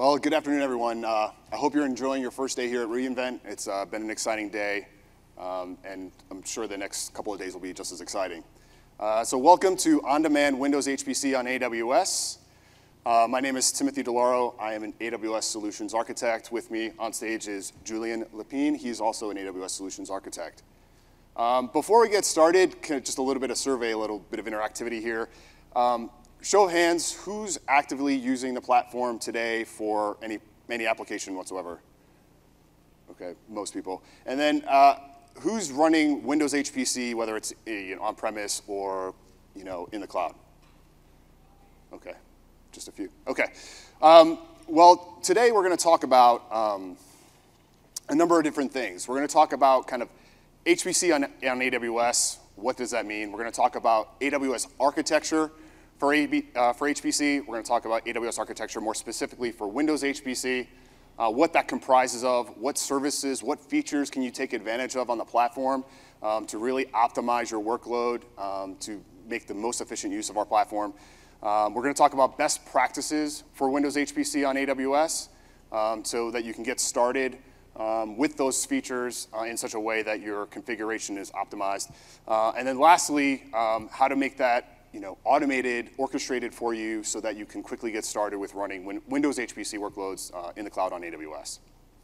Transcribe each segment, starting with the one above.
Well, good afternoon, everyone. I hope you're enjoying your first day here at reInvent. It's been an exciting day, and I'm sure the next couple of days will be just as exciting. So welcome to On-Demand Windows HPC on AWS. My name is Timothy DeLauro. I am an AWS Solutions Architect. With me on stage is Julian Lepine. He's also an AWS Solutions Architect. Before we get started, just a little bit of survey, a little bit of interactivity here. Show of hands, who's actively using the platform today for any application whatsoever? Okay, most people. And then who's running Windows HPC, whether it's on-premise or in the cloud? Okay, just a few. Okay. Well, today we're going to talk about a number of different things. We're going to talk about kind of HPC on AWS. What does that mean? We're going to talk about AWS architecture for HPC. We're going to talk about AWS architecture more specifically for Windows HPC, what that comprises of, what services, what features can you take advantage of on the platform to really optimize your workload, to make the most efficient use of our platform. We're going to talk about best practices for Windows HPC on AWS so that you can get started with those features in such a way that your configuration is optimized. And then lastly, how to make that automated, orchestrated for you so that you can quickly get started with running Windows HPC workloads in the cloud on AWS.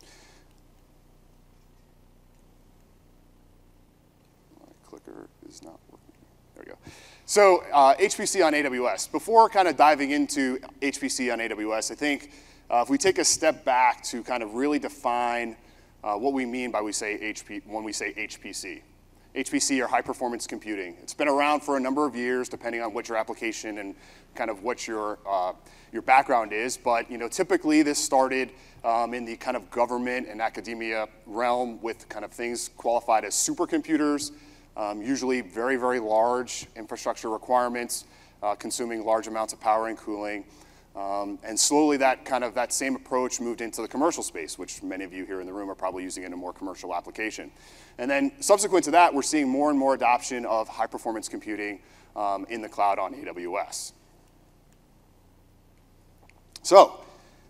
My clicker is not working. There we go. So HPC on AWS. Before kind of diving into HPC on AWS, I think if we take a step back to kind of really define what we mean by when we say HPC. HPC, or high performance computing. It's been around for a number of years, depending on what your application and kind of what your background is. But typically this started in the kind of government and academia realm with kind of things qualified as supercomputers, usually very, very large infrastructure requirements, consuming large amounts of power and cooling. And slowly that same approach moved into the commercial space, which many of you here in the room are probably using in a more commercial application. And then subsequent to that, we're seeing more and more adoption of high performance computing in the cloud on AWS. So,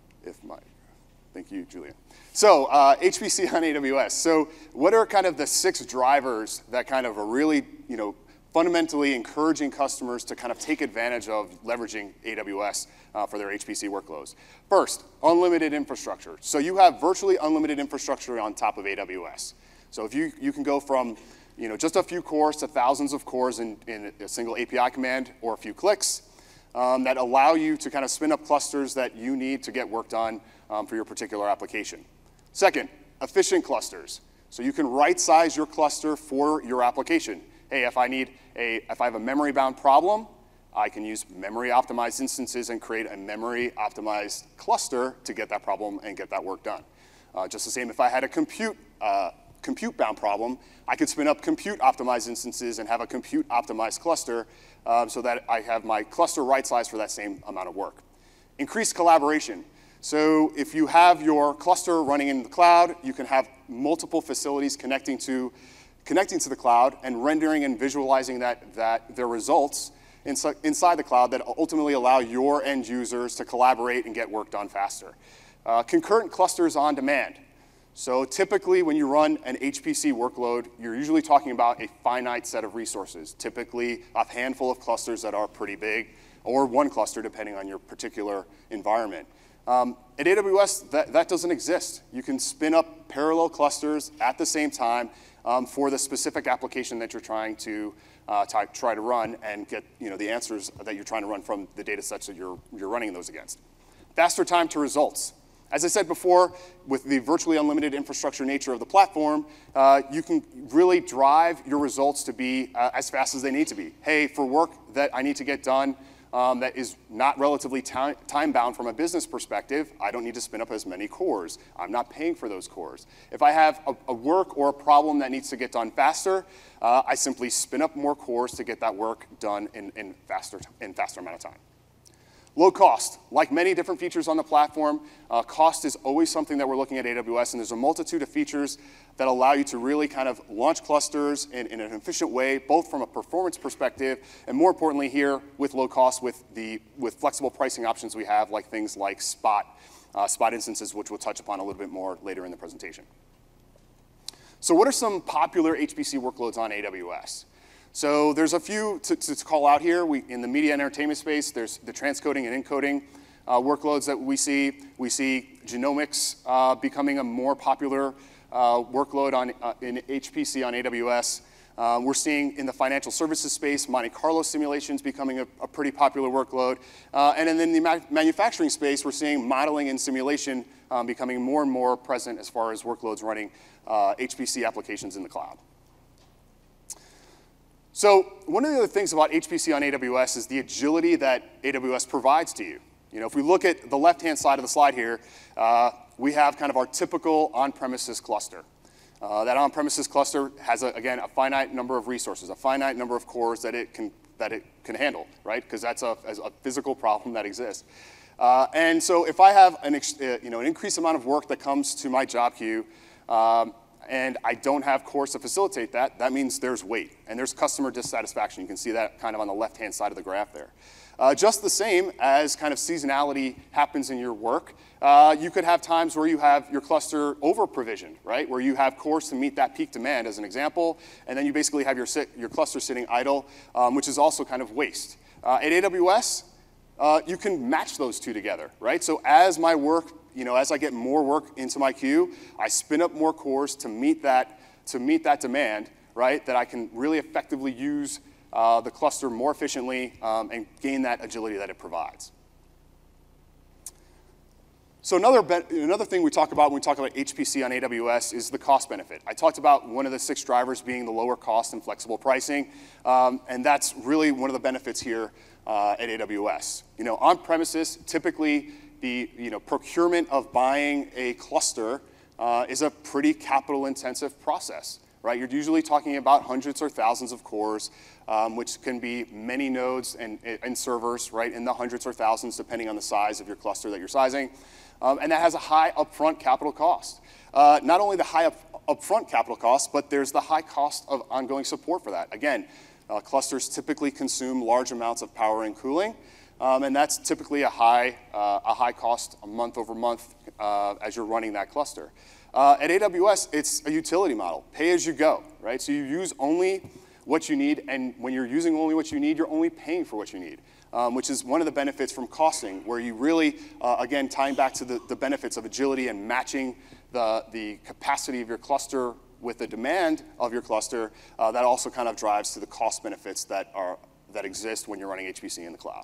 thank you, Julian. So HPC on AWS. So what are kind of the 6 drivers that kind of are really, fundamentally encouraging customers to kind of take advantage of leveraging AWS for their HPC workloads? First, unlimited infrastructure. So you have virtually unlimited infrastructure on top of AWS. So if you can go from just a few cores to thousands of cores in a single API command or a few clicks that allow you to kind of spin up clusters that you need to get work done for your particular application. Second, efficient clusters. So you can right-size your cluster for your application. Hey, if I have a memory-bound problem, I can use memory-optimized instances and create a memory-optimized cluster to get that problem and get that work done. Just the same if I had a compute-bound problem, I could spin up compute-optimized instances and have a compute-optimized cluster so that I have my cluster right-sized for that same amount of work. Increased collaboration. So if you have your cluster running in the cloud, you can have multiple facilities connecting to the cloud and rendering and visualizing their results inside the cloud that ultimately allow your end users to collaborate and get work done faster. Concurrent clusters on demand. So typically when you run an HPC workload, you're usually talking about a finite set of resources, typically a handful of clusters that are pretty big, or one cluster depending on your particular environment. At AWS, that doesn't exist. You can spin up parallel clusters at the same time for the specific application that you're trying to try to run and get the answers that you're trying to run from the data sets that you're running those against. Faster time to results. As I said before, with the virtually unlimited infrastructure nature of the platform, you can really drive your results to be as fast as they need to be. Hey, for work that I need to get done that is not relatively time-bound from a business perspective, I don't need to spin up as many cores. I'm not paying for those cores. If I have a work or a problem that needs to get done faster, I simply spin up more cores to get that work done in faster amount of time. Low cost. Like many different features on the platform, cost is always something that we're looking at AWS, and there's a multitude of features that allow you to really kind of launch clusters in an efficient way, both from a performance perspective, and more importantly here, with low cost, with flexible pricing options we have, like things like spot instances, which we'll touch upon a little bit more later in the presentation. So what are some popular HPC workloads on AWS? So there's a few to call out here. In the media and entertainment space, there's the transcoding and encoding workloads that we see. We see genomics becoming a more popular workload in HPC on AWS. We're seeing in the financial services space, Monte Carlo simulations becoming a pretty popular workload. And then in the manufacturing space, we're seeing modeling and simulation becoming more and more present as far as workloads running HPC applications in the cloud. So one of the other things about HPC on AWS is the agility that AWS provides to you. You know, if we look at the left-hand side of the slide here, we have kind of our typical on-premises cluster. That on-premises cluster has, again, a finite number of resources, a finite number of cores that it can handle, right? Because that's a physical problem that exists. And so if I have an increased amount of work that comes to my job queue, and I don't have cores to facilitate that, that means there's wait, and there's customer dissatisfaction. You can see that kind of on the left-hand side of the graph there. Just the same as kind of seasonality happens in your work, you could have times where you have your cluster over-provisioned, right? Where you have cores to meet that peak demand, as an example, and then you basically have your cluster sitting idle, which is also kind of waste. At AWS, you can match those two together, right? So as my work, as I get more work into my queue, I spin up more cores to meet that demand, right? That I can really effectively use the cluster more efficiently and gain that agility that it provides. So another thing we talk about when we talk about HPC on AWS is the cost benefit. I talked about one of the 6 drivers being the lower cost and flexible pricing, and that's really one of the benefits here at AWS. On premises, typically the procurement of buying a cluster is a pretty capital-intensive process, right? You're usually talking about hundreds or thousands of cores, which can be many nodes and servers, right, in the hundreds or thousands, depending on the size of your cluster that you're sizing. And that has a high upfront capital cost. Not only the high upfront capital cost, but there's the high cost of ongoing support for that. Again, clusters typically consume large amounts of power and cooling, and that's typically a high cost month over month as you're running that cluster. At AWS, it's a utility model, pay as you go, right? So you use only what you need, and when you're using only what you need, you're only paying for what you need, which is one of the benefits from costing, where you really, again, tying back to the benefits of agility and matching the capacity of your cluster with the demand of your cluster, that also kind of drives to the cost benefits that exist when you're running HPC in the cloud.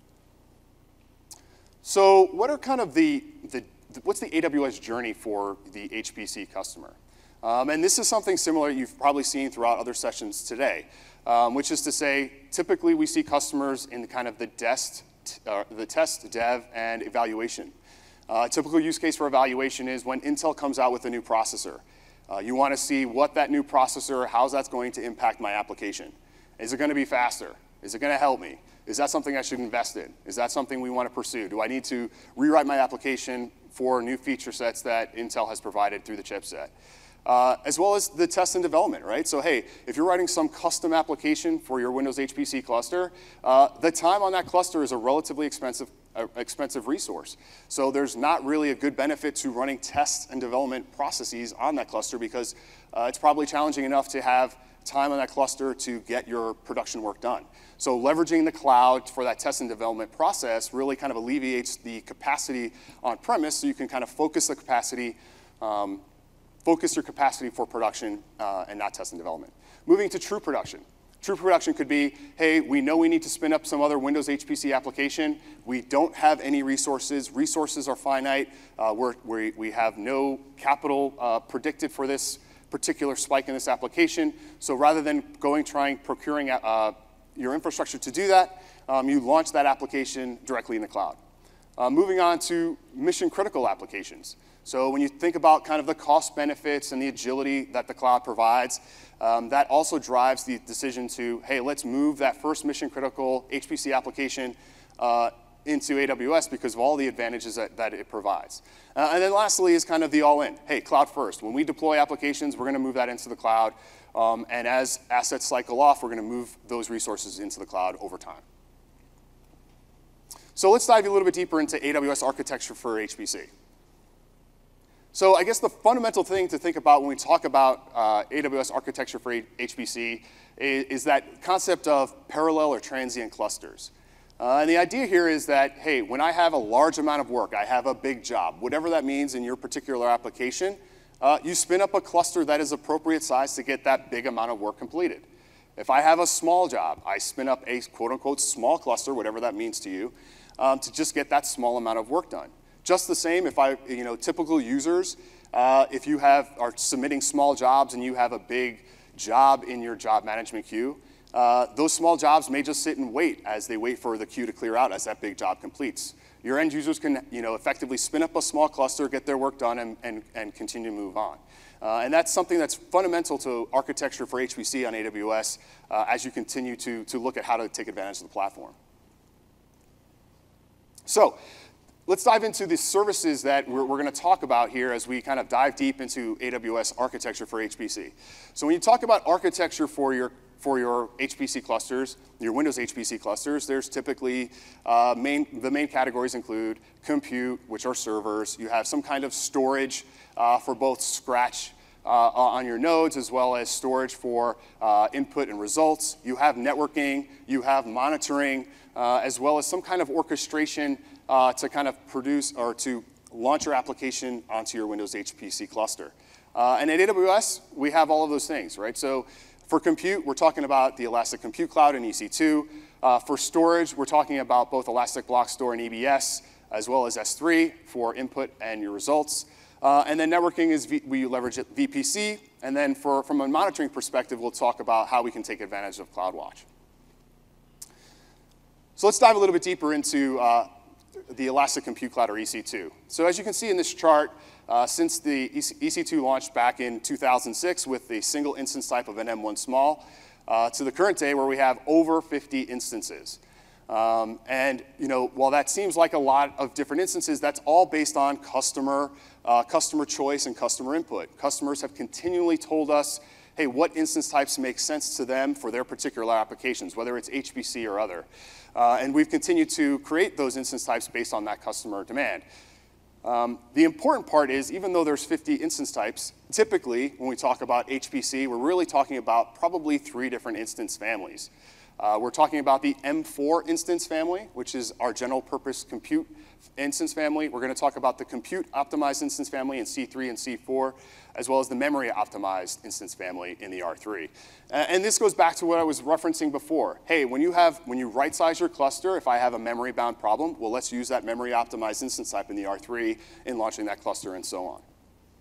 So what are kind of what's the AWS journey for the HPC customer? And this is something similar you've probably seen throughout other sessions today, which is to say, typically we see customers in kind of the test, dev, and evaluation. A typical use case for evaluation is when Intel comes out with a new processor. You want to see what that new processor, how that's going to impact my application. Is it going to be faster? Is it going to help me? Is that something I should invest in? Is that something we want to pursue? Do I need to rewrite my application for new feature sets that Intel has provided through the chipset? As well as the test and development, right? So hey, if you're writing some custom application for your Windows HPC cluster, the time on that cluster is a relatively expensive resource. So there's not really a good benefit to running test and development processes on that cluster, because it's probably challenging enough to have time on that cluster to get your production work done. So leveraging the cloud for that test and development process really kind of alleviates the capacity on premise, so you can kind of focus your capacity for production and not test and development. Moving to true production. True production could be, hey, we know we need to spin up some other Windows HPC application. We don't have any resources. Resources are finite. We have no capital predicted for this particular spike in this application. So rather than procuring your infrastructure to do that, you launch that application directly in the cloud. Moving on to mission critical applications. So when you think about kind of the cost benefits and the agility that the cloud provides, that also drives the decision to, hey, let's move that first mission critical HPC application into AWS because of all the advantages that it provides. And then lastly is kind of the all-in. Hey, cloud first. When we deploy applications, we're going to move that into the cloud. And as assets cycle off, we're going to move those resources into the cloud over time. So let's dive a little bit deeper into AWS architecture for HPC. So I guess the fundamental thing to think about when we talk about AWS architecture for HPC is that concept of parallel or transient clusters. And the idea here is that, hey, when I have a large amount of work, I have a big job, whatever that means in your particular application, you spin up a cluster that is appropriate size to get that big amount of work completed. If I have a small job, I spin up a quote-unquote small cluster, whatever that means to you, to just get that small amount of work done. Just the same if typical users, if you are submitting small jobs and you have a big job in your job management queue, those small jobs may just sit and wait as they wait for the queue to clear out as that big job completes. Your end users can effectively spin up a small cluster, get their work done, and continue to move on. And that's something that's fundamental to architecture for HPC on AWS as you continue to look at how to take advantage of the platform. So let's dive into the services that we're going to talk about here as we kind of dive deep into AWS architecture for HPC. So when you talk about architecture for your HPC clusters, your Windows HPC clusters, there's typically the main categories include compute, which are servers. You have some kind of storage for both scratch on your nodes as well as storage for input and results. You have networking, you have monitoring, as well as some kind of orchestration to kind of produce or to launch your application onto your Windows HPC cluster. And at AWS, we have all of those things, right? So for compute, we're talking about the Elastic Compute Cloud and EC2. For storage, we're talking about both Elastic Block Store and EBS, as well as S3 for input and your results. And then networking is we leverage VPC. And then from a monitoring perspective, we'll talk about how we can take advantage of CloudWatch. So let's dive a little bit deeper into the Elastic Compute Cloud, or EC2. So as you can see in this chart, since the EC2 launched back in 2006 with a single instance type of an M1 small, to the current day where we have over 50 instances. And while that seems like a lot of different instances, that's all based on customer choice and customer input. Customers have continually told us, hey, what instance types make sense to them for their particular applications, whether it's HPC or other. And we've continued to create those instance types based on that customer demand. The important part is, even though there's 50 instance types, typically when we talk about HPC, we're really talking about probably 3 different instance families. We're talking about the M4 instance family, which is our general purpose compute instance family. We're going to talk about the compute optimized instance family in C3 and C4, as well as the memory optimized instance family in the R3. And this goes back to what I was referencing before. Hey, when you right size your cluster, if I have a memory bound problem, well, let's use that memory optimized instance type in the R3 in launching that cluster and so on.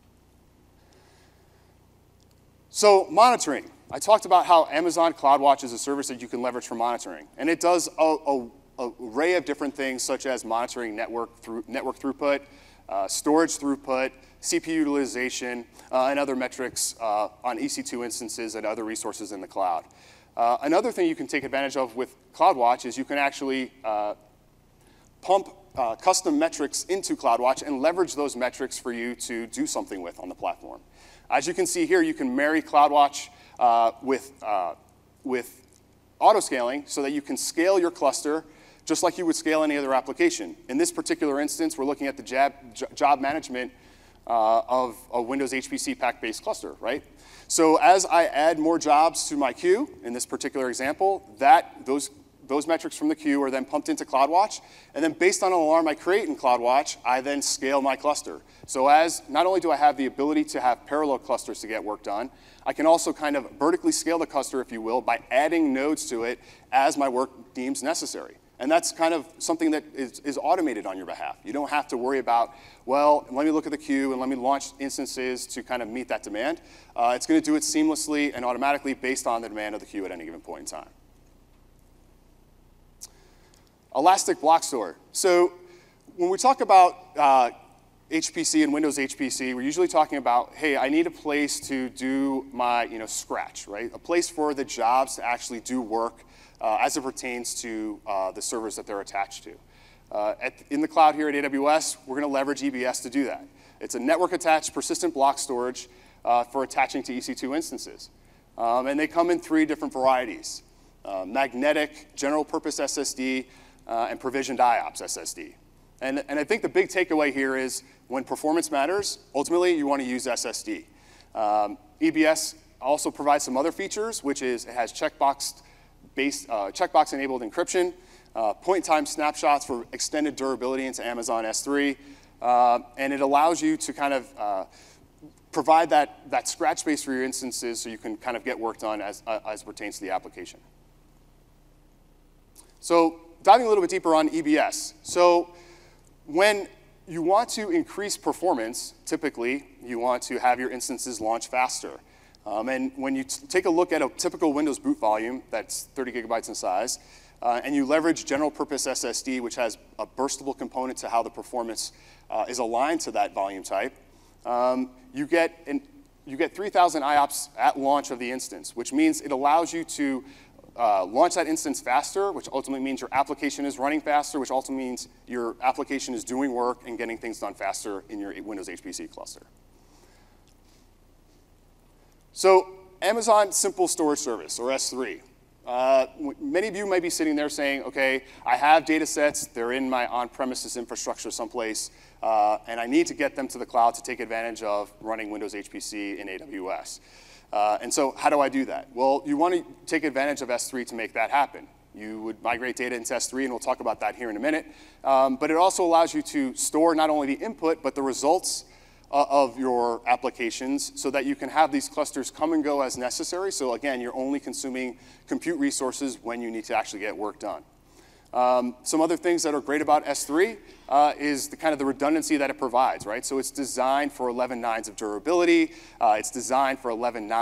So monitoring. I talked about how Amazon CloudWatch is a service that you can leverage for monitoring. And it does an array of different things, such as monitoring network throughput, storage throughput, CPU utilization, and other metrics on EC2 instances and other resources in the cloud. Another thing you can take advantage of with CloudWatch is you can actually pump custom metrics into CloudWatch and leverage those metrics for you to do something with on the platform. As you can see here, you can marry CloudWatch with auto-scaling so that you can scale your cluster just like you would scale any other application. In this particular instance, we're looking at the job management of a Windows HPC pack-based cluster, right? So as I add more jobs to my queue, in this particular example, those metrics from the queue are then pumped into CloudWatch, and then based on an alarm I create in CloudWatch, I then scale my cluster. So as not only do I have the ability to have parallel clusters to get work done, I can also kind of vertically scale the cluster, if you will, by adding nodes to it as my work deems necessary. And that's kind of something that is automated on your behalf. You don't have to worry about, well, let me look at the queue and let me launch instances to kind of meet that demand. It's going to do it seamlessly and automatically based on the demand of the queue at any given point in time. Elastic Block Store. So when we talk about HPC and Windows HPC, we're usually talking about, hey, I need a place to do my scratch, right? A place for the jobs to actually do work as it pertains to the servers that they're attached to. In the cloud here at AWS, we're going to leverage EBS to do that. It's a network-attached persistent block storage for attaching to EC2 instances. And they come in 3 different varieties: magnetic, general-purpose SSD, and provisioned IOPS SSD. And I think the big takeaway here is when performance matters, ultimately you want to use SSD. EBS also provides some other features, which is it has checkbox-enabled encryption, point-in-time snapshots for extended durability into Amazon S3, and it allows you to kind of provide that scratch space for your instances so you can kind of get work done as pertains to the application. So diving a little bit deeper on EBS. So when you want to increase performance, typically you want to have your instances launch faster. And when you take a look at a typical Windows boot volume that's 30 gigabytes in size, and you leverage general purpose SSD, which has a burstable component to how the performance is aligned to that volume type, you get 3,000 IOPS at launch of the instance, which means it allows you to launch that instance faster, which ultimately means your application is running faster, which ultimately means your application is doing work and getting things done faster in your Windows HPC cluster. So Amazon Simple Storage Service, or S3. Many of you might be sitting there saying, okay, I have data sets, they're in my on-premises infrastructure someplace, and I need to get them to the cloud to take advantage of running Windows HPC in AWS. And so how do I do that? Well, you want to take advantage of S3 to make that happen. You would migrate data into S3, and we'll talk about that here in a minute. But it also allows you to store not only the input, but the results of your applications so that you can have these clusters come and go as necessary. So again, you're only consuming compute resources when you need to actually get work done. Some other things that are great about S3 is the kind of the redundancy that it provides, right? So it's designed for 11 nines of durability. It's designed for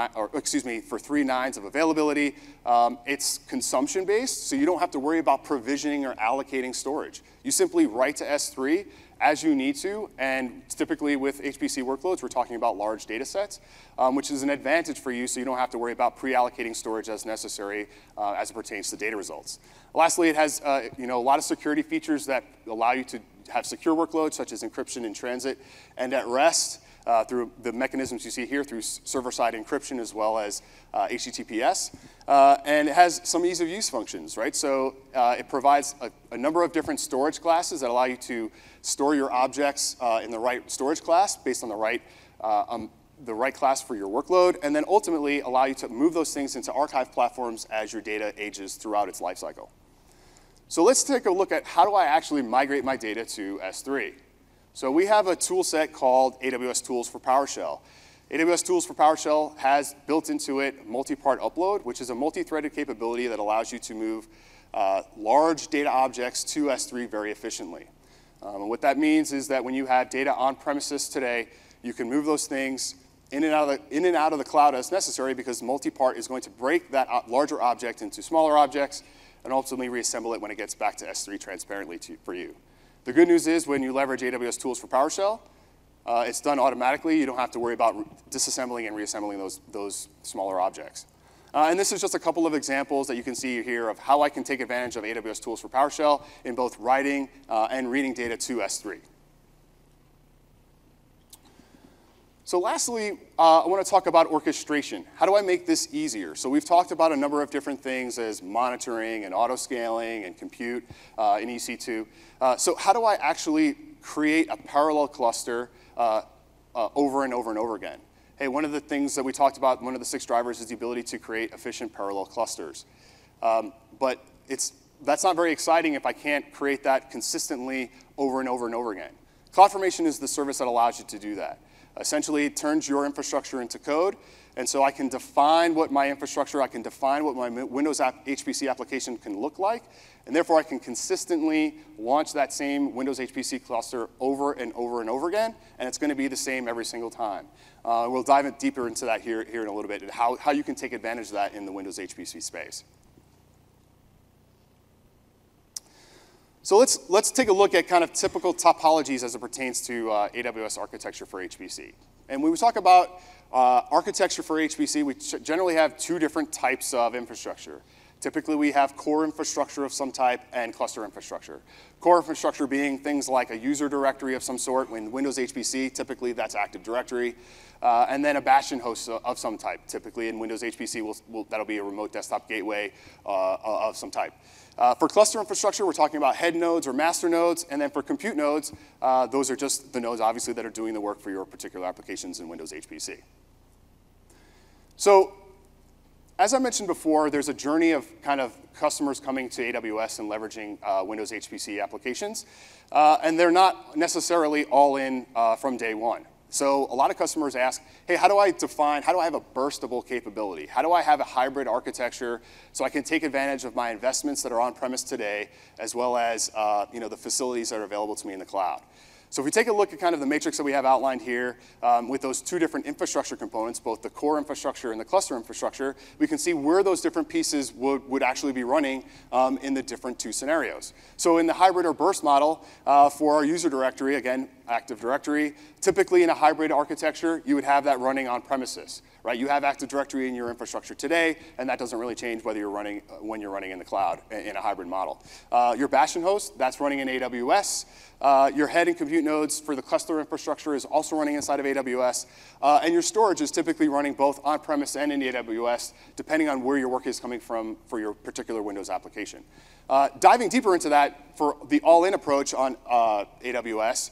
3 nines of availability. It's consumption-based, so you don't have to worry about provisioning or allocating storage. You simply write to S3 as you need to, and typically with HPC workloads, we're talking about large data sets, which is an advantage for you, so you don't have to worry about pre-allocating storage as necessary as it pertains to data results. Lastly, it has a lot of security features that allow you to have secure workloads, such as encryption in transit and at rest, through the mechanisms you see here through server-side encryption as well as HTTPS. And it has some ease of use functions, right? So it provides a number of different storage classes that allow you to store your objects in the right storage class based on the right class for your workload, and then ultimately allow you to move those things into archive platforms as your data ages throughout its lifecycle. So let's take a look at how do I actually migrate my data to S3. So we have a tool set called AWS Tools for PowerShell. AWS Tools for PowerShell has built into it multi-part upload, which is a multi-threaded capability that allows you to move large data objects to S3 very efficiently. And what that means is that when you have data on premises today, you can move those things in and out of the cloud as necessary, because multi-part is going to break that larger object into smaller objects and ultimately reassemble it when it gets back to S3 transparently for you. The good news is when you leverage AWS Tools for PowerShell, it's done automatically. You don't have to worry about disassembling and reassembling those smaller objects. And this is just a couple of examples that you can see here of how I can take advantage of AWS Tools for PowerShell in both writing and reading data to S3. So lastly, I want to talk about orchestration. How do I make this easier? So we've talked about a number of different things as monitoring and auto-scaling and compute in EC2. So how do I actually create a parallel cluster over and over and over again? Hey, one of the things that we talked about, one of the 6 drivers, is the ability to create efficient parallel clusters. But that's not very exciting if I can't create that consistently over and over and over again. CloudFormation is the service that allows you to do that. Essentially, it turns your infrastructure into code, and so I can define what my infrastructure, I can define what my Windows HPC application can look like, and therefore I can consistently launch that same Windows HPC cluster over and over and over again, and it's going to be the same every single time. We'll dive deeper into that here in a little bit, and how you can take advantage of that in the Windows HPC space. So let's take a look at kind of typical topologies as it pertains to AWS architecture for HPC. And when we talk about architecture for HPC, we generally have 2 different types of infrastructure. Typically, we have core infrastructure of some type and cluster infrastructure. Core infrastructure being things like a user directory of some sort. In Windows HPC, typically that's Active Directory. And then a bastion host of some type. Typically in Windows HPC, that'll be a remote desktop gateway of some type. For cluster infrastructure, we're talking about head nodes or master nodes. And then for compute nodes, those are just the nodes, obviously, that are doing the work for your particular applications in Windows HPC. So as I mentioned before, there's a journey of kind of customers coming to AWS and leveraging Windows HPC applications. And they're not necessarily all in from day one. So a lot of customers ask, hey, how do I have a burstable capability? How do I have a hybrid architecture so I can take advantage of my investments that are on-premise today, as well as the facilities that are available to me in the cloud? So if we take a look at kind of the matrix that we have outlined here with those two different infrastructure components, both the core infrastructure and the cluster infrastructure, we can see where those different pieces would actually be running in the different two scenarios. So in the hybrid or burst model for our user directory, again, Active Directory, typically in a hybrid architecture, you would have that running on premises. Right? You have Active Directory in your infrastructure today, and that doesn't really change whether you're running when you're running in the cloud in a hybrid model. Your bastion host, that's running in AWS. Your head and compute nodes for the cluster infrastructure is also running inside of AWS. And your storage is typically running both on-premise and in AWS, depending on where your work is coming from for your particular Windows application. Diving deeper into that, for the all-in approach on AWS,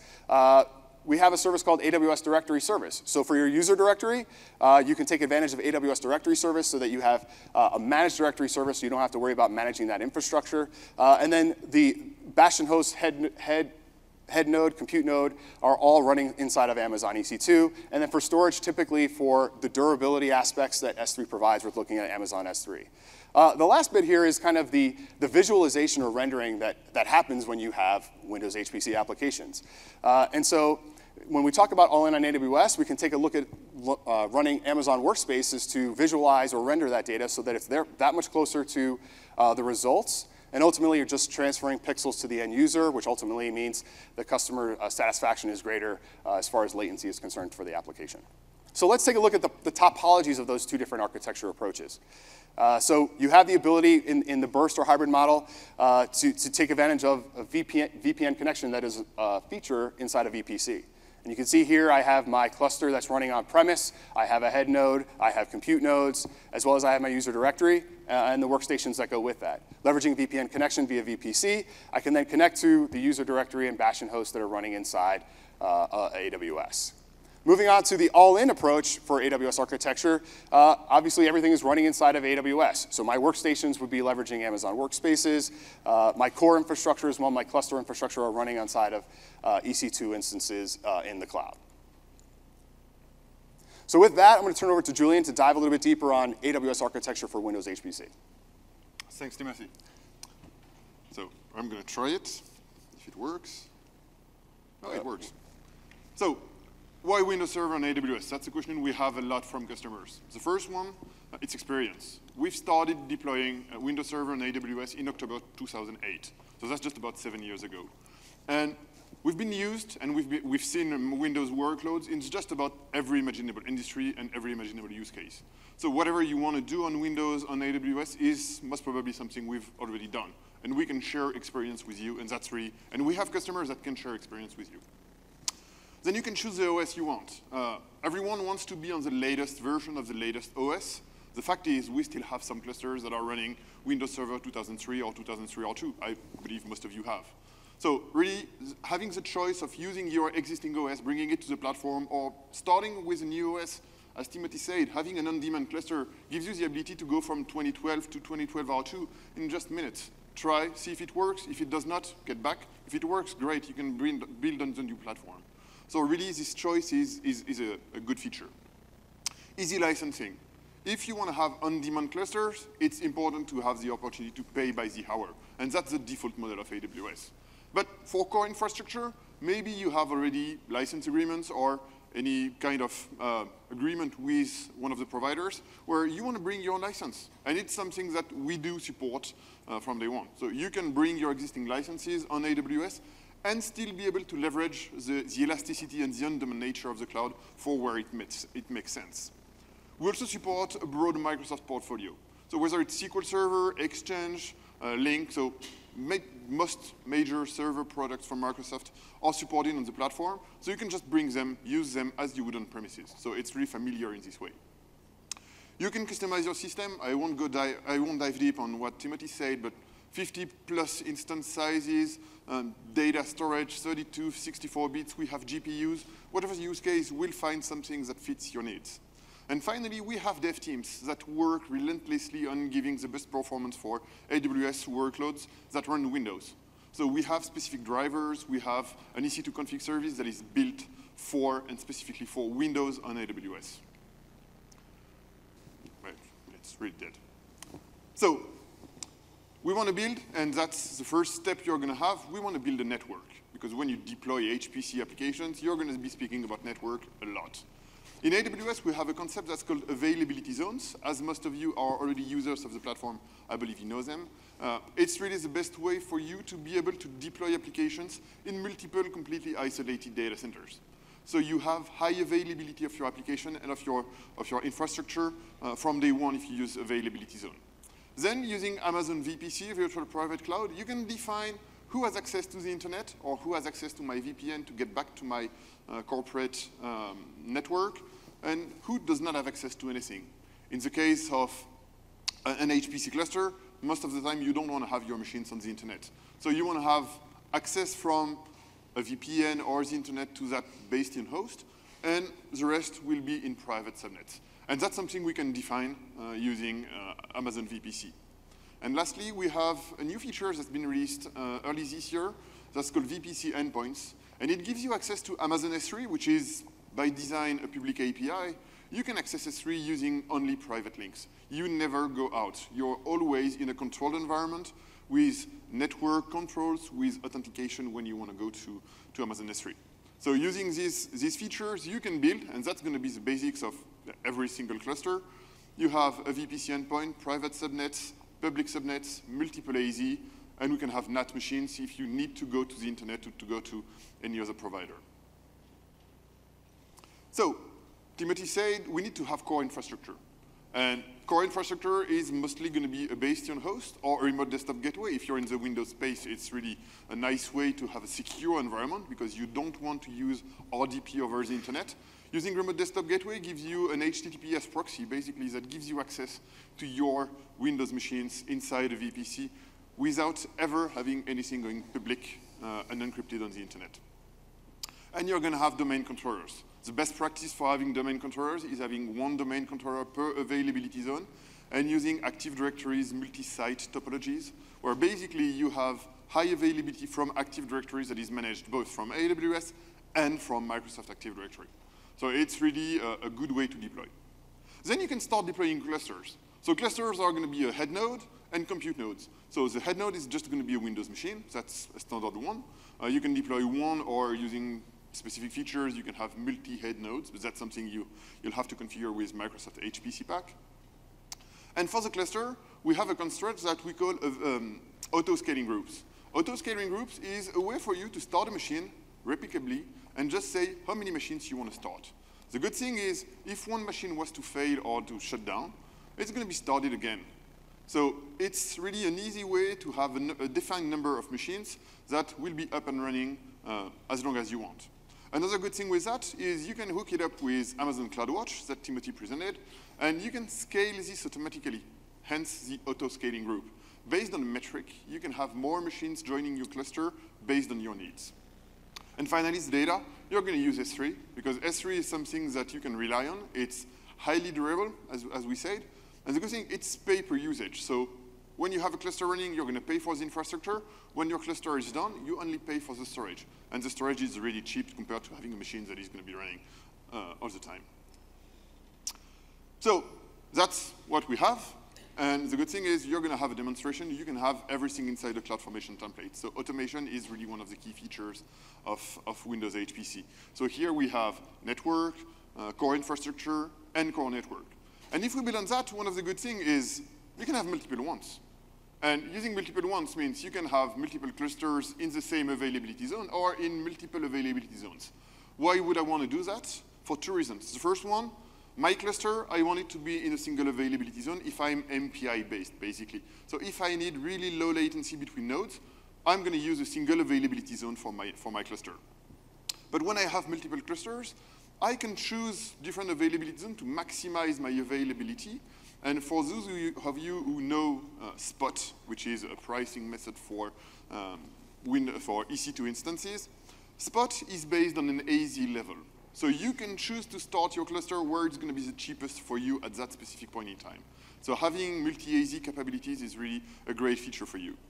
we have a service called AWS Directory Service. So for your user directory, you can take advantage of AWS Directory Service so that you have a managed directory service, so you don't have to worry about managing that infrastructure. And then the bastion host, head node, compute node are all running inside of Amazon EC2. And then for storage, typically for the durability aspects that S3 provides, we're looking at Amazon S3. The last bit here is kind of the visualization or rendering that happens when you have Windows HPC applications. And so when we talk about all-in on AWS, we can take a look at running Amazon workspaces to visualize or render that data so that it's that much closer to the results. And ultimately, you're just transferring pixels to the end user, which ultimately means the customer satisfaction is greater as far as latency is concerned for the application. So let's take a look at the topologies of those two different architecture approaches. So you have the ability in the burst or hybrid model to take advantage of a VPN connection that is a feature inside of VPC. And you can see here I have my cluster that's running on-premise. I have a head node. I have compute nodes, as well as I have my user directory and the workstations that go with that. Leveraging VPN connection via VPC, I can then connect to the user directory and bastion hosts that are running inside AWS. Moving on to the all-in approach for AWS architecture, obviously everything is running inside of AWS. So my workstations would be leveraging Amazon Workspaces. My core infrastructure as well, my cluster infrastructure are running inside of EC2 instances in the cloud. So with that, I'm going to turn it over to Julian to dive a little bit deeper on AWS architecture for Windows HPC. Thanks, Timothy. So I'm going to try it, if it works. Oh, it works. So why Windows Server on AWS? That's a question we have a lot from customers. The first one, it's experience. We've started deploying Windows Server on AWS in October 2008. So that's just about 7 years ago. And we've been used, and we've seen Windows workloads in just about every imaginable industry and every imaginable use case. So whatever you want to do on Windows on AWS is most probably something we've already done. And we can share experience with you, and that's really, and we have customers that can share experience with you. Then you can choose the OS you want. Everyone wants to be on the latest version of the latest OS. The fact is, we still have some clusters that are running Windows Server 2003 or 2003 R2. I believe most of you have. So really, having the choice of using your existing OS, bringing it to the platform, or starting with a new OS, as Timothy said, having an on-demand cluster gives you the ability to go from 2012 to 2012 R2 in just minutes. Try, see if it works. If it does not, get back. If it works, great. You can build on the new platform. So really, this choice is a good feature. Easy licensing. If you want to have on-demand clusters, it's important to have the opportunity to pay by the hour. And that's the default model of AWS. But for core infrastructure, maybe you have already license agreements or any kind of agreement with one of the providers where you want to bring your own license. And it's something that we do support from day one. So you can bring your existing licenses on AWS and still be able to leverage the elasticity and the on-demand nature of the cloud for where it makes sense. We also support a broad Microsoft portfolio. So whether it's SQL Server, Exchange, Link, so most major server products from Microsoft are supported on the platform, so you can just bring them, use them as you would on premises. So it's really familiar in this way. You can customize your system. I won't dive deep on what Timothy said, but 50 plus instance sizes, data storage, 32, 64 bits, we have GPUs. Whatever the use case, we'll find something that fits your needs. And finally, we have dev teams that work relentlessly on giving the best performance for AWS workloads that run Windows. So we have specific drivers. We have an EC2config service that is built for and specifically for Windows on AWS. Right, it's really dead. So we want to build, and that's the first step you're going to have, we want to build a network. Because when you deploy HPC applications, you're going to be speaking about network a lot. In AWS, we have a concept that's called availability zones. As most of you are already users of the platform, I believe you know them. It's really the best way for you to be able to deploy applications in multiple completely isolated data centers. So you have high availability of your application and of your infrastructure from day one if you use availability zone. Then using Amazon VPC, Virtual Private Cloud, you can define who has access to the internet or who has access to my VPN to get back to my corporate network and who does not have access to anything. In the case of an HPC cluster, most of the time you don't want to have your machines on the internet. So you want to have access from a VPN or the internet to that based-in host, and the rest will be in private subnets. And that's something we can define using Amazon VPC. And lastly, we have a new feature that's been released early this year that's called VPC endpoints. And it gives you access to Amazon S3, which is, by design, a public API. You can access S3 using only private links. You never go out. You're always in a controlled environment with network controls, with authentication when you want to go to Amazon S3. So using these features, you can build, and that's going to be the basics of every single cluster. You have a VPC endpoint, private subnets, public subnets, multiple AZ, and we can have NAT machines if you need to go to the internet to go to any other provider. So Timothy said we need to have core infrastructure. And core infrastructure is mostly going to be a bastion host or a remote desktop gateway. If you're in the Windows space, it's really a nice way to have a secure environment because you don't want to use RDP over the internet. Using remote desktop gateway gives you an HTTPS proxy, basically, that gives you access to your Windows machines inside a VPC without ever having anything going public and encrypted on the internet. And you're going to have domain controllers. The best practice for having domain controllers is having one domain controller per availability zone and using Active Directories multi-site topologies, where basically you have high availability from Active Directories that is managed both from AWS and from Microsoft Active Directory. So it's really a good way to deploy. Then you can start deploying clusters. So clusters are going to be a head node and compute nodes. So the head node is just going to be a Windows machine. That's a standard one. You can deploy one, or using specific features, you can have multi-head nodes, but that's something you'll have to configure with Microsoft HPC pack. And for the cluster, we have a construct that we call auto-scaling groups. Auto-scaling groups is a way for you to start a machine replicably and just say how many machines you want to start. The good thing is, if one machine was to fail or to shut down, it's going to be started again. So it's really an easy way to have a defined number of machines that will be up and running as long as you want. Another good thing with that is you can hook it up with Amazon CloudWatch that Timothy presented, and you can scale this automatically, hence the auto-scaling group. Based on a metric, you can have more machines joining your cluster based on your needs. And finally, the data. You're going to use S3, because S3 is something that you can rely on. It's highly durable, as we said. And the good thing, it's pay per usage. So when you have a cluster running, you're going to pay for the infrastructure. When your cluster is done, you only pay for the storage. And the storage is really cheap compared to having a machine that is going to be running all the time. So that's what we have. And the good thing is you're going to have a demonstration. You can have everything inside the CloudFormation template. So automation is really one of the key features of Windows HPC. So here we have network, core infrastructure, and core network. And if we build on that, one of the good things is you can have multiple ones. And using multiple ones means you can have multiple clusters in the same availability zone or in multiple availability zones. Why would I want to do that? For two reasons. The first one, My cluster, I want it to be in a single availability zone if I'm MPI-based, basically. So if I need really low latency between nodes, I'm going to use a single availability zone for my cluster. But when I have multiple clusters, I can choose different availability zones to maximize my availability. And for those of you who know Spot, which is a pricing method for EC2 instances, Spot is based on an AZ level. So you can choose to start your cluster where it's going to be the cheapest for you at that specific point in time. So having multi-AZ capabilities is really a great feature for you.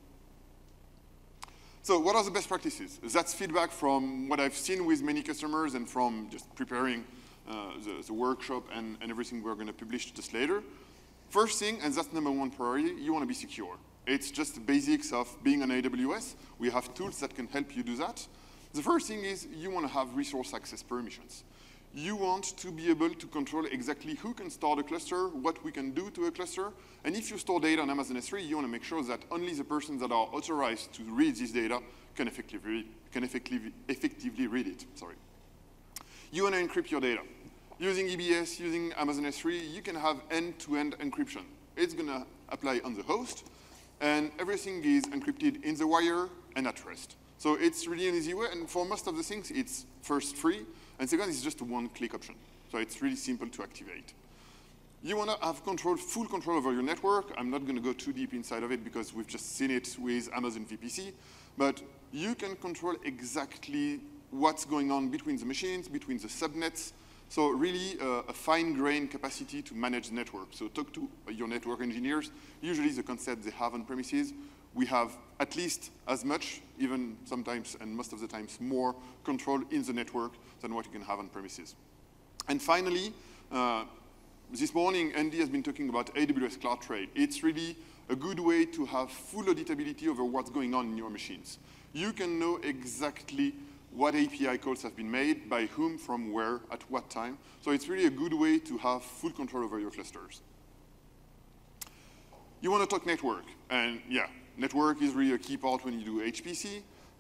So what are the best practices? That's feedback from what I've seen with many customers and from just preparing the workshop and everything we're going to publish just later. First thing, and that's #1 priority, you want to be secure. It's just the basics of being on AWS. We have tools that can help you do that. The first thing is you want to have resource access permissions. You want to be able to control exactly who can start a cluster, what we can do to a cluster, and if you store data on Amazon S3, you want to make sure that only the persons that are authorized to read this data can effectively read it. Sorry. You want to encrypt your data. Using EBS, using Amazon S3, you can have end-to-end encryption. It's going to apply on the host, and everything is encrypted in the wire and at rest. So it's really an easy way, and for most of the things, it's first free, and second, it's just a one-click option. So it's really simple to activate. You want to have full control over your network. I'm not going to go too deep inside of it because we've just seen it with Amazon VPC, but you can control exactly what's going on between the machines, between the subnets. So really a fine-grained capacity to manage the network. So talk to your network engineers. Usually the concept they have on premises, we have at least as much, even sometimes and most of the times more control in the network than what you can have on premises. And finally, this morning, Andy has been talking about AWS Cloud Trade. It's really a good way to have full auditability over what's going on in your machines. You can know exactly what API calls have been made, by whom, from where, at what time. So it's really a good way to have full control over your clusters. You want to talk network, and yeah, network is really a key part when you do HPC.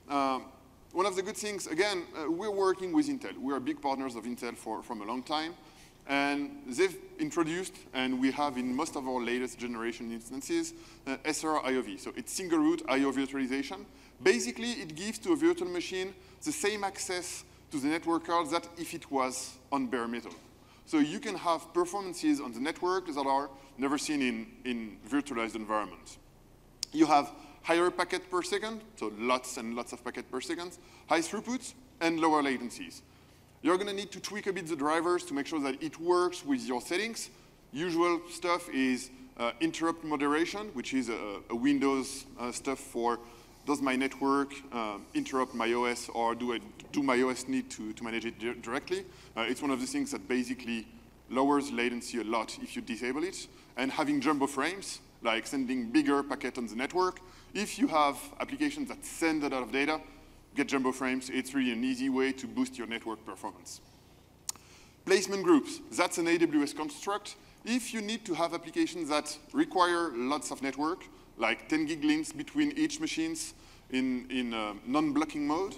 One of the good things, again, we're working with Intel. We are big partners of Intel from a long time. And they've introduced, and we have in most of our latest generation instances, SR IOV. So it's single root IO virtualization. Basically, it gives to a virtual machine the same access to the network card that if it was on bare metal. So you can have performances on the network that are never seen in virtualized environments. You have higher packet per second, so lots and lots of packet per second, high throughput, and lower latencies. You're going to need to tweak a bit the drivers to make sure that it works with your settings. Usual stuff is interrupt moderation, which is a Windows stuff for does my network interrupt my OS, or do my OS need to manage it directly? It's one of the things that basically lowers latency a lot if you disable it. And having jumbo frames, like sending bigger packet on the network. If you have applications that send a lot of data, get jumbo frames. It's really an easy way to boost your network performance. Placement groups, that's an AWS construct. If you need to have applications that require lots of network, like 10 gig links between each machines in non-blocking mode,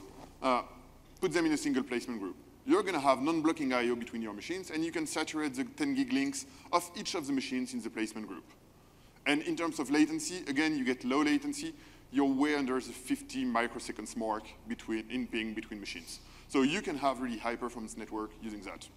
put them in a single placement group. You're going to have non-blocking I/O between your machines, and you can saturate the 10 gig links of each of the machines in the placement group. And in terms of latency, again, you get low latency. You're way under the 50 microseconds mark in ping between machines. So you can have really high performance network using that.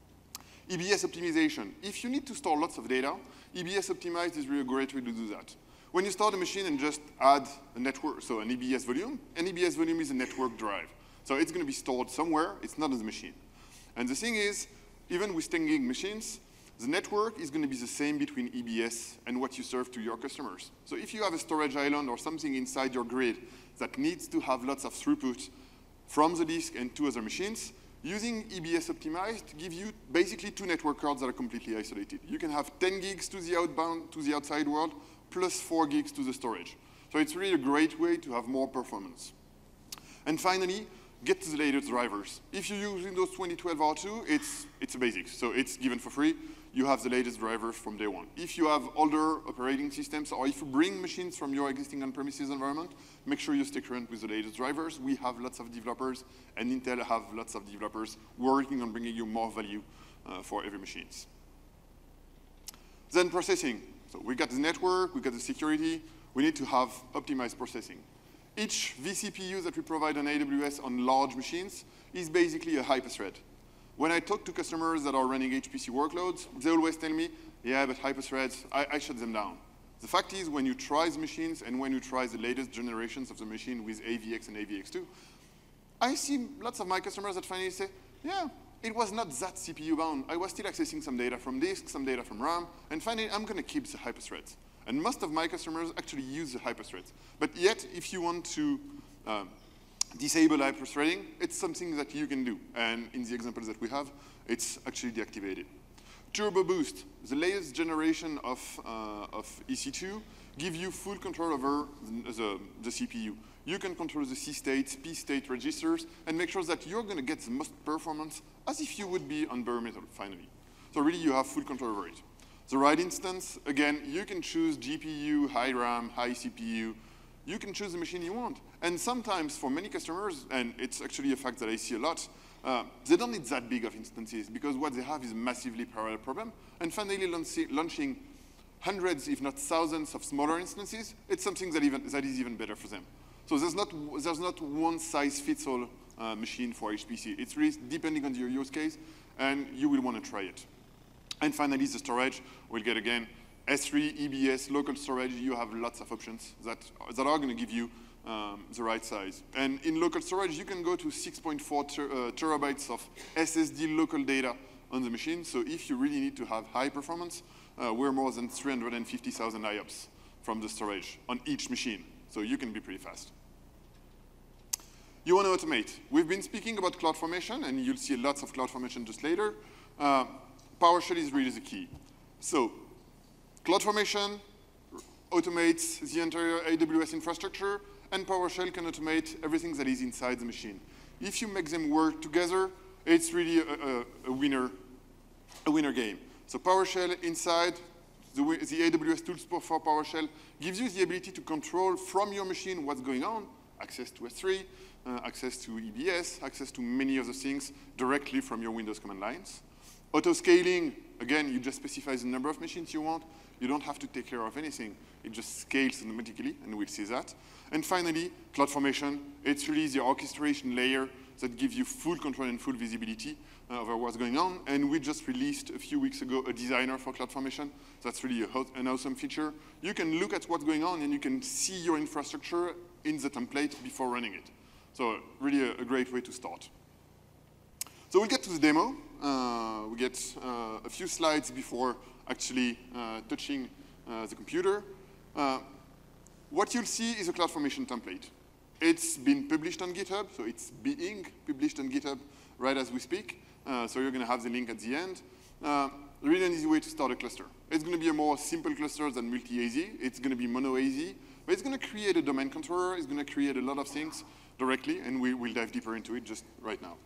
EBS optimization. If you need to store lots of data, EBS optimized is really a great way to do that. When you start a machine and just add a network, so an EBS volume is a network drive. So it's going to be stored somewhere. It's not on the machine. And the thing is, even with 10 gig machines, the network is going to be the same between EBS and what you serve to your customers. So if you have a storage island or something inside your grid that needs to have lots of throughput from the disk and to other machines, using EBS optimized gives you basically two network cards that are completely isolated. You can have 10 gigs to the outside world, plus 4 gigs to the storage. So it's really a great way to have more performance. And finally, get to the latest drivers. If you use Windows 2012 R2, it's a basic. So it's given for free. You have the latest drivers from day one. If you have older operating systems, or if you bring machines from your existing on-premises environment, make sure you stay current with the latest drivers. We have lots of developers, and Intel have lots of developers working on bringing you more value for every machines. Then processing. So we got the network, we got the security, we need to have optimized processing. Each vCPU that we provide on AWS on large machines is basically a hyperthread. When I talk to customers that are running HPC workloads, they always tell me, yeah, but hyperthreads, I shut them down. The fact is, when you try the machines and when you try the latest generations of the machine with AVX and AVX2, I see lots of my customers that finally say, yeah, it was not that CPU bound. I was still accessing some data from disk, some data from RAM, and finally I'm going to keep the hyperthreads. And most of my customers actually use the hyperthreads. But yet, if you want to disable hyperthreading, it's something that you can do. And in the examples that we have, it's actually deactivated. Turbo Boost, the latest generation of EC2, give you full control over the CPU. You can control the C state, P state registers, and make sure that you're going to get the most performance as if you would be on bare metal, finally. So really, you have full control over it. The right instance, again, you can choose GPU, high RAM, high CPU. You can choose the machine you want. And sometimes, for many customers, and it's actually a fact that I see a lot, they don't need that big of instances because what they have is a massively parallel problem. And finally, launching hundreds, if not thousands, of smaller instances, it's something that is even better for them. So there's not one size fits all machine for HPC. It's really depending on your use case, and you will want to try it. And finally, the storage, we'll get again S3, EBS, local storage. You have lots of options that are going to give you the right size. And in local storage, you can go to 6.4 terabytes of SSD local data on the machine. So if you really need to have high performance, we're more than 350,000 IOPS from the storage on each machine. So you can be pretty fast. You want to automate. We've been speaking about CloudFormation, and you'll see lots of CloudFormation just later. PowerShell is really the key. So CloudFormation automates the entire AWS infrastructure, and PowerShell can automate everything that is inside the machine. If you make them work together, it's really a winner game. So PowerShell inside the AWS tools for PowerShell gives you the ability to control from your machine what's going on, access to S3, access to EBS, access to many other things directly from your Windows command lines. Auto-scaling, again, you just specify the number of machines you want. You don't have to take care of anything. It just scales automatically, and we'll see that. And finally, CloudFormation, it's really the orchestration layer that gives you full control and full visibility over what's going on. And we just released a few weeks ago a designer for CloudFormation. That's really an awesome feature. You can look at what's going on, and you can see your infrastructure in the template before running it. So really a great way to start. So we'll get to the demo. We get a few slides before actually touching the computer. What you'll see is a CloudFormation template. It's been published on GitHub, so it's being published on GitHub right as we speak. So you're going to have the link at the end. Really an easy way to start a cluster. It's going to be a more simple cluster than multi-AZ. It's going to be mono-AZ, but it's going to create a domain controller. It's going to create a lot of things directly, and we'll dive deeper into it just right now.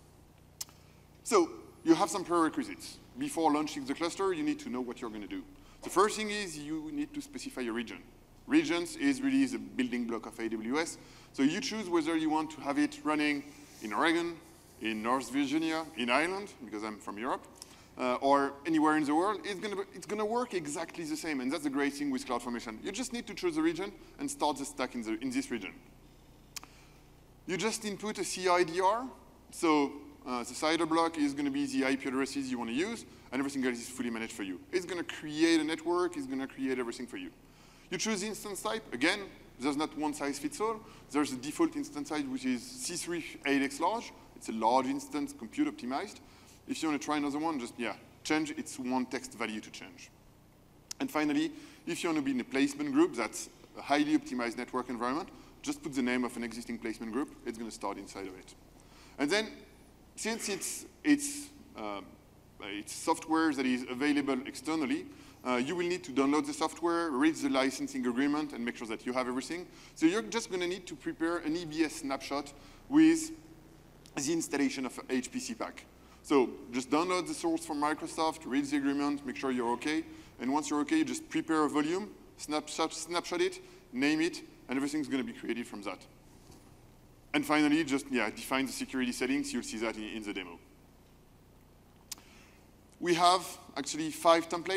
So you have some prerequisites. Before launching the cluster, you need to know what you're going to do. The first thing is you need to specify your region. Regions is really the building block of AWS. So you choose whether you want to have it running in Oregon, in North Virginia, in Ireland, because I'm from Europe, or anywhere in the world. It's going to work exactly the same, and that's the great thing with CloudFormation. You just need to choose a region and start the stack in this region. You just input a CIDR. So the CIDR block is going to be the IP addresses you want to use, and everything else is fully managed for you. It's going to create a network. It's going to create everything for you. You choose the instance type. Again, there's not one size fits all. There's a default instance type, which is C3 8x large. It's a large instance, compute optimized. If you want to try another one, just, change. It's one text value to change. And finally, if you want to be in a placement group that's a highly optimized network environment, just put the name of an existing placement group. It's going to start inside of it. And then, since it's software that is available externally, you will need to download the software, read the licensing agreement, and make sure that you have everything. So you're just going to need to prepare an EBS snapshot with the installation of an HPC pack. So just download the source from Microsoft, read the agreement, make sure you're OK. And once you're OK, just prepare a volume, snapshot it, name it, and everything's going to be created from that. And finally, just define the security settings. You'll see that in the demo. We have actually 5 templates.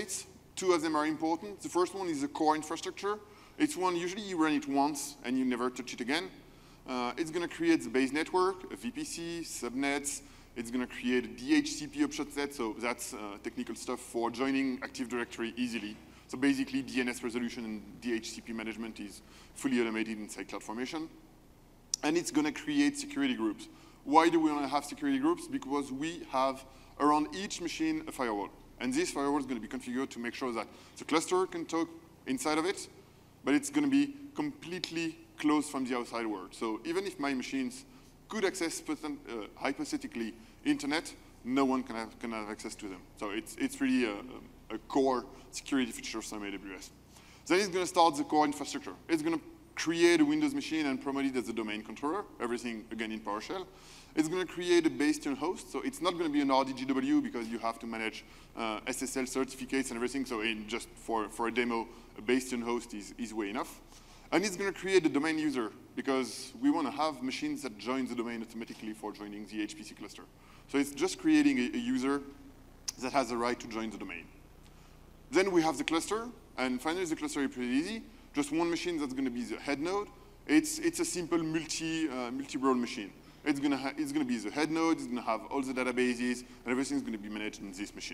Two of them are important. The first one is the core infrastructure. It's one, usually you run it once and you never touch it again. It's going to create the base network, a VPC, subnets. It's going to create a DHCP upshot set, so that's technical stuff for joining Active Directory easily. So basically, DNS resolution and DHCP management is fully automated inside CloudFormation. And it's going to create security groups. Why do we want to have security groups? Because we have around each machine a firewall. And this firewall is going to be configured to make sure that the cluster can talk inside of it, but it's going to be completely closed from the outside world. So even if my machines could access, hypothetically, internet, no one can have access to them. So it's really a core security feature from AWS. Then it's going to start the core infrastructure. It's going to create a Windows machine and promote it as a domain controller, everything, again, in PowerShell. It's going to create a bastion host, so it's not going to be an RDGW because you have to manage SSL certificates and everything, so just for a demo, a bastion host is way enough. And it's going to create a domain user because we want to have machines that join the domain automatically for joining the HPC cluster. So it's just creating a user that has the right to join the domain. Then we have the cluster, and finally the cluster is pretty easy. Just one machine that's going to be the head node. It's a simple multi-role machine. It's going to be the head node. It's going to have all the databases, and everything's going to be managed in this machine.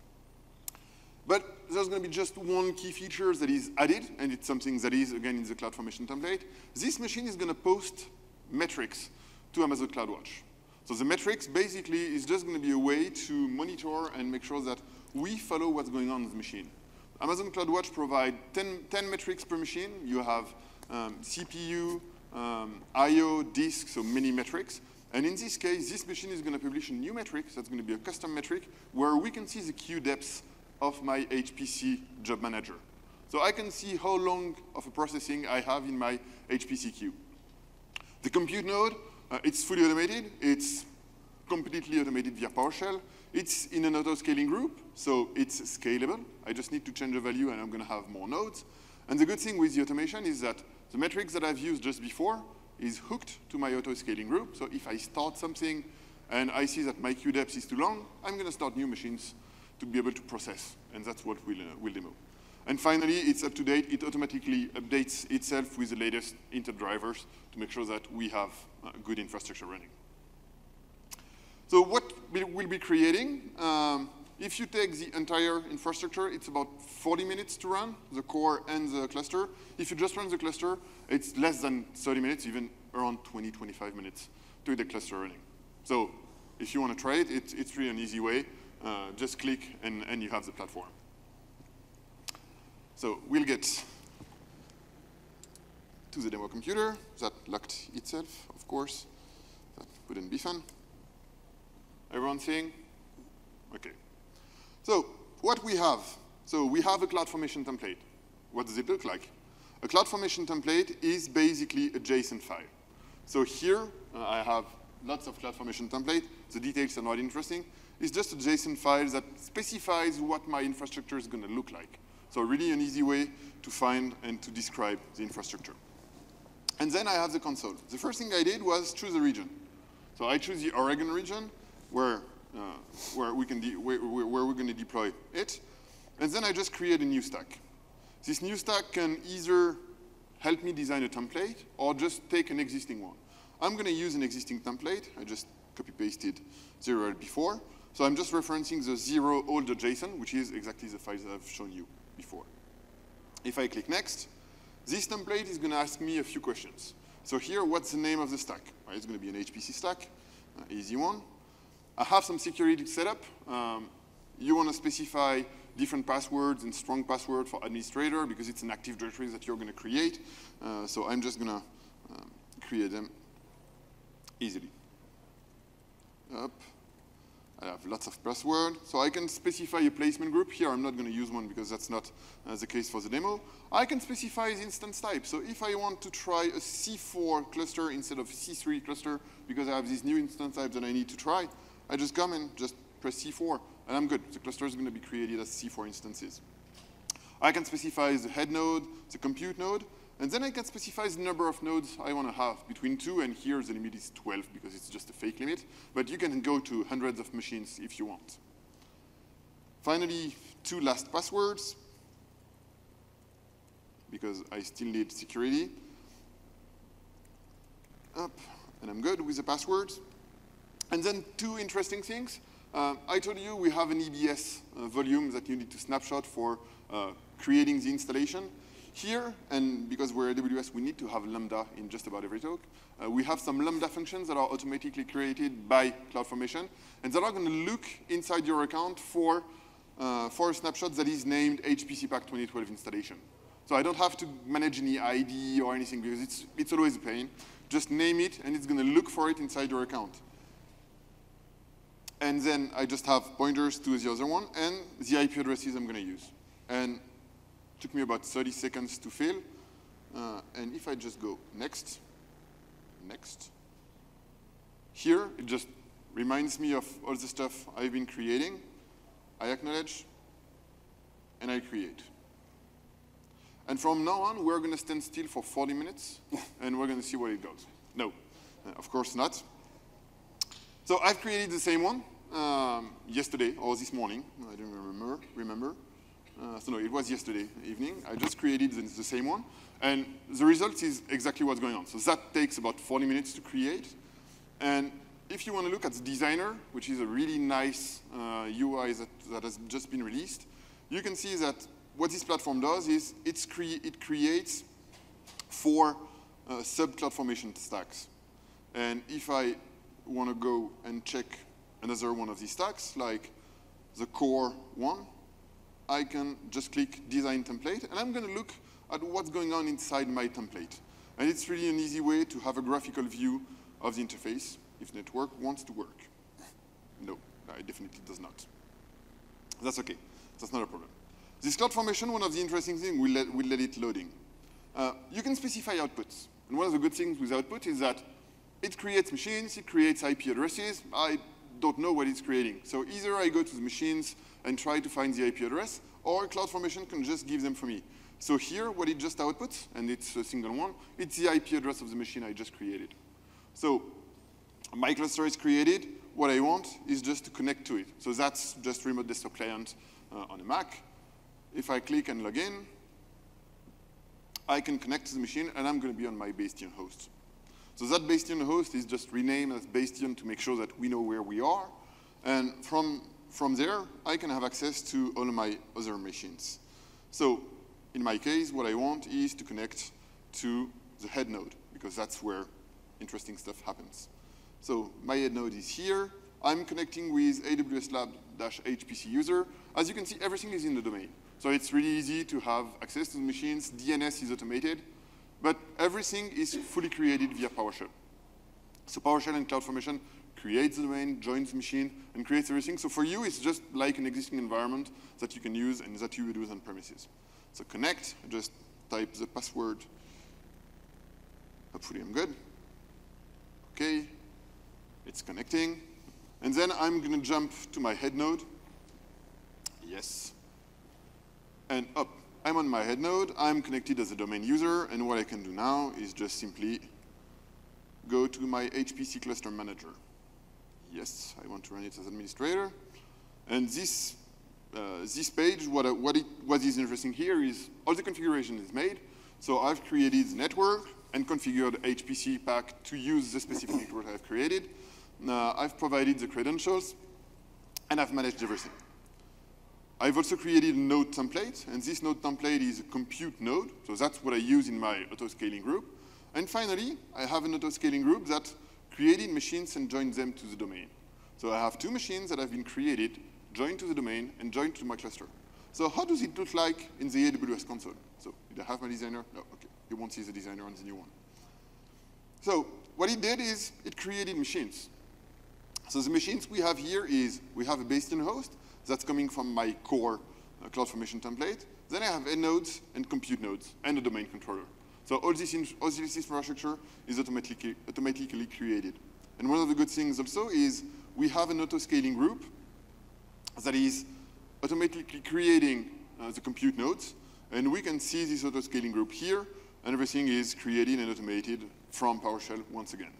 But there's going to be just one key feature that is added, and it's something that is, again, in the CloudFormation template. This machine is going to post metrics to Amazon CloudWatch. So the metrics basically is just going to be a way to monitor and make sure that we follow what's going on with the machine. Amazon CloudWatch provide 10 metrics per machine. You have CPU, I/O, disk, so many metrics. And in this case, this machine is going to publish a new metric. That's going to be a custom metric where we can see the queue depths of my HPC job manager. So I can see how long of a processing I have in my HPC queue. The compute node, it's fully automated. It's completely automated via PowerShell. It's in an auto-scaling group, so it's scalable. I just need to change the value, and I'm going to have more nodes. And the good thing with the automation is that the metrics that I've used just before is hooked to my auto-scaling group. So if I start something and I see that my queue depth is too long, I'm going to start new machines to be able to process, and that's what we'll demo. And finally, it's up to date. It automatically updates itself with the latest Intel drivers to make sure that we have good infrastructure running. So what we'll be creating, if you take the entire infrastructure, it's about 40 minutes to run, the core and the cluster. If you just run the cluster, it's less than 30 minutes, even around 20, 25 minutes to get the cluster running. So if you want to try it, it's really an easy way. Just click, and you have the platform. So we'll get to the demo computer. That locked itself, of course. That wouldn't be fun. Everyone seeing? OK. So what we have, so we have a CloudFormation template. What does it look like? A CloudFormation template is basically a JSON file. So here, I have lots of CloudFormation template. The details are not interesting. It's just a JSON file that specifies what my infrastructure is going to look like. So really an easy way to find and to describe the infrastructure. And then I have the console. The first thing I did was choose a region. So I choose the Oregon region, where we're going to deploy it. And then I just create a new stack. This new stack can either help me design a template or just take an existing one. I'm going to use an existing template. I just copy-pasted the URL before. So I'm just referencing the 0all.json, which is exactly the files that I've shown you before. If I click next, this template is going to ask me a few questions. So here, what's the name of the stack? Right, it's going to be an HPC stack, easy one. I have some security set up. You want to specify different passwords and strong password for administrator because it's an Active Directory that you're going to create. So I'm just going to create them easily. Up. I have lots of passwords. So I can specify a placement group. Here, I'm not going to use one because that's not the case for the demo. I can specify the instance type. So if I want to try a C4 cluster instead of C3 cluster because I have these new instance types that I need to try, I just come and just press C4, and I'm good. The cluster is going to be created as C4 instances. I can specify the head node, the compute node, and then I can specify the number of nodes I want to have between 2, and here the limit is 12 because it's just a fake limit. But you can go to hundreds of machines if you want. Finally, 2 last passwords. because I still need security. Up, and I'm good with the passwords. And then two interesting things. I told you we have an EBS volume that you need to snapshot for creating the installation. Here, and because we're AWS, we need to have Lambda in just about every talk. We have some Lambda functions that are automatically created by CloudFormation, and that are going to look inside your account for a snapshot that is named HPC Pack 2012 installation. So I don't have to manage any ID or anything, because it's always a pain. Just name it, and it's going to look for it inside your account. And then I just have pointers to the other one, and the IP addresses I'm going to use. And it took me about 30 seconds to fill. And if I just go next, here, it just reminds me of all the stuff I've been creating. I acknowledge, and I create. And from now on, we're going to stand still for 40 minutes, and we're going to see where it goes. No, of course not. So I've created the same one yesterday, or this morning. I don't remember. So no, it was yesterday evening. I just created the same one. And the result is exactly what's going on. So that takes about 40 minutes to create. And if you want to look at the designer, which is a really nice UI that has just been released, you can see that what this platform does is it creates 4 sub-CloudFormation stacks. And if I want to go and check another one of these stacks, like the core one, I can just click Design Template, and I'm going to look at what's going on inside my template. And it's really an easy way to have a graphical view of the interface if network wants to work. No, it definitely does not. That's OK. That's not a problem. This CloudFormation, one of the interesting things, we'll let it loading. You can specify outputs. And one of the good things with output is that it creates machines, it creates IP addresses. I don't know what it's creating. So either I go to the machines and try to find the IP address, or CloudFormation can just give them for me. So here, what it just outputs, and it's a single one, it's the IP address of the machine I just created. So my cluster is created. What I want is just to connect to it. So that's just remote desktop client on a Mac. If I click and log in, I can connect to the machine, and I'm going to be on my Bastion host. So that Bastion host is just renamed as Bastion to make sure that we know where we are. And from there, I can have access to all of my other machines. So in my case, what I want is to connect to the head node, because that's where interesting stuff happens. So my head node is here. I'm connecting with AWS Lab-HPC user. As you can see, everything is in the domain. So it's really easy to have access to the machines. DNS is automated. But everything is fully created via PowerShell. So PowerShell and CloudFormation creates the domain, joins the machine, and creates everything. So for you, it's just like an existing environment that you can use and that you would use on premises. So connect, just type the password. Hopefully I'm good. OK, it's connecting. And then I'm going to jump to my head node. Yes. And up. I'm on my head node. I'm connected as a domain user. And what I can do now is just simply go to my HPC cluster manager. Yes, I want to run it as administrator. And this page, what is interesting here is all the configuration is made. So I've created the network and configured HPC pack to use the specific network I've created. I've provided the credentials, and I've managed everything. I've also created a node template, and this node template is a compute node. So that's what I use in my auto-scaling group. And finally, I have an auto-scaling group that created machines and joined them to the domain. So I have 2 machines that have been created, joined to the domain, and joined to my cluster. So how does it look like in the AWS console? So did I have my designer? No, OK. You won't see the designer on the new one. So what it did is it created machines. So the machines we have here is we have a Bastion host that's coming from my core CloudFormation template. Then I have head nodes and compute nodes and a domain controller. So all this infrastructure is automatically created. And one of the good things also is we have an auto-scaling group that is automatically creating the compute nodes. And we can see this auto-scaling group here, and everything is created and automated from PowerShell once again.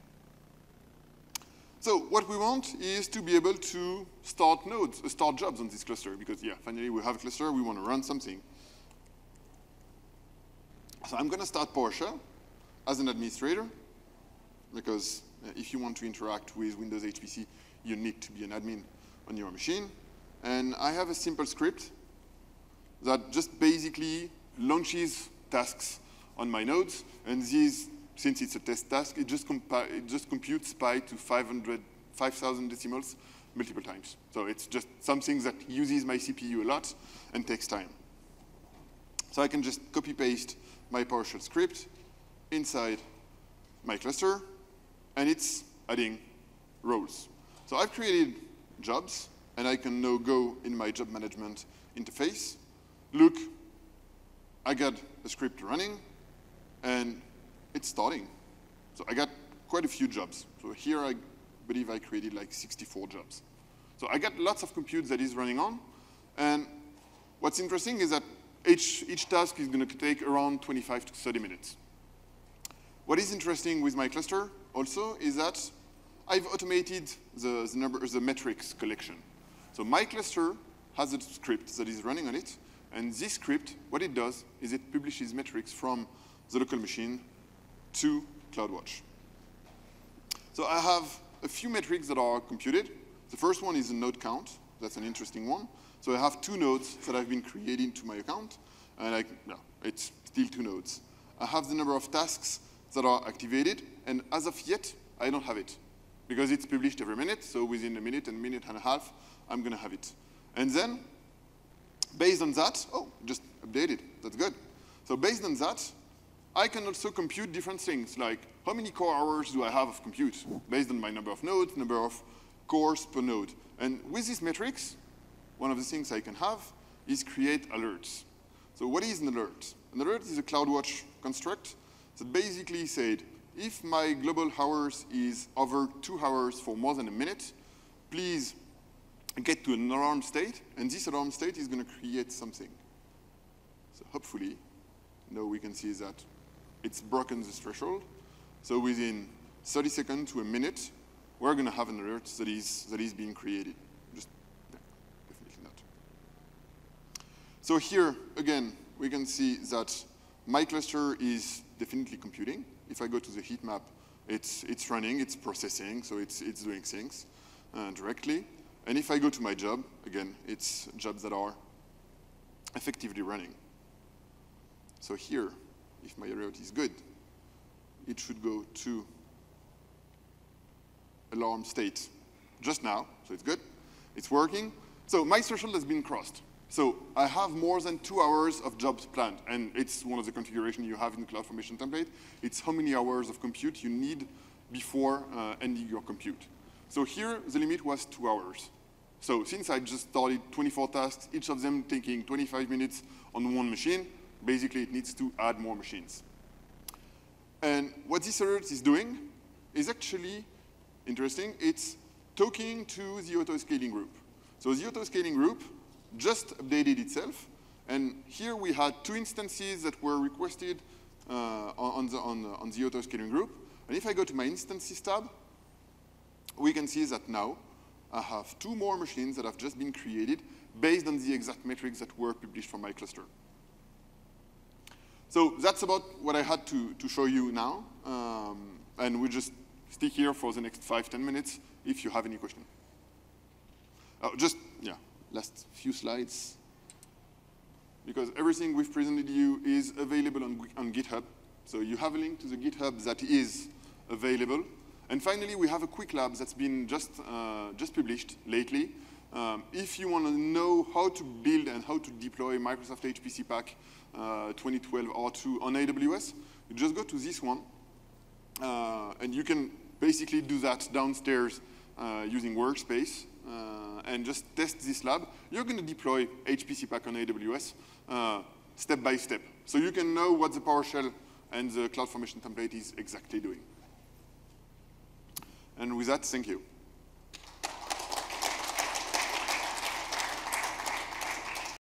So what we want is to be able to start nodes, start jobs on this cluster, because yeah, finally we have a cluster, we want to run something. So I'm going to start PowerShell as an administrator, because if you want to interact with Windows HPC, you need to be an admin on your machine. And I have a simple script that just basically launches tasks on my nodes. And these, since it's a test task, it just computes pi to 5,000 decimals multiple times. So it's just something that uses my CPU a lot and takes time. So I can just copy-paste my PowerShell script inside my cluster, and it's adding roles. So I've created jobs, and I can now go in my job management interface. Look, I got a script running, and it's starting. So I got quite a few jobs. So here I believe I created like 64 jobs. So I got lots of compute that is running on, and what's interesting is that each task is going to take around 25 to 30 minutes. What is interesting with my cluster also is that I've automated the metrics collection. So my cluster has a script that is running on it, and this script, what it does is it publishes metrics from the local machine to CloudWatch. So I have a few metrics that are computed. The first one is a node count. That's an interesting one. So I have 2 nodes that have been created to my account, and it's still 2 nodes. I have the number of tasks that are activated, and as of yet, I don't have it, because it's published every minute, so within a minute and a half, I'm going to have it. And then, based on that, just updated, that's good. So based on that, I can also compute different things, like how many core hours do I have of compute, based on my number of nodes, number of cores per node. And with these metrics, one of the things I can have is create alerts. So what is an alert? An alert is a CloudWatch construct that basically said, if my global hours is over 2 hours for more than a minute, please get to an alarm state, and this alarm state is going to create something. So hopefully, now we can see that it's broken this threshold. So within 30 seconds to a minute, we're going to have an alert that is being created. Definitely not. So here, again, we can see that my cluster is definitely computing. If I go to the heat map, it's running, it's processing, so it's doing things directly. And if I go to my job, again, it's jobs that are effectively running. So here, if my alert is good, it should go to alarm state just now, so it's good. It's working. So my threshold has been crossed. So I have more than 2 hours of jobs planned, and it's one of the configurations you have in the CloudFormation template. It's how many hours of compute you need before ending your compute. So here, the limit was 2 hours. So since I just started 24 tasks, each of them taking 25 minutes on one machine, basically it needs to add more machines. And what this alert is doing is actually interesting. It's talking to the auto-scaling group. So the auto-scaling group just updated itself, and here we had 2 instances that were requested on the auto-scaling group. And if I go to my instances tab, we can see that now I have 2 more machines that have just been created based on the exact metrics that were published from my cluster. So that's about what I had to show you now, and we'll just stick here for the next 5–10 minutes if you have any question. Last few slides, because everything we've presented you is available on GitHub. So you have a link to the GitHub that is available. And finally, we have a quick lab that's been just published lately. If you want to know how to build and how to deploy Microsoft HPC Pack 2012 R2 on AWS, you just go to this one, and you can basically do that downstairs using Workspace. And just test this lab. You're going to deploy HPC Pack on AWS step by step. So you can know what the PowerShell and the CloudFormation template is exactly doing. And with that, thank you.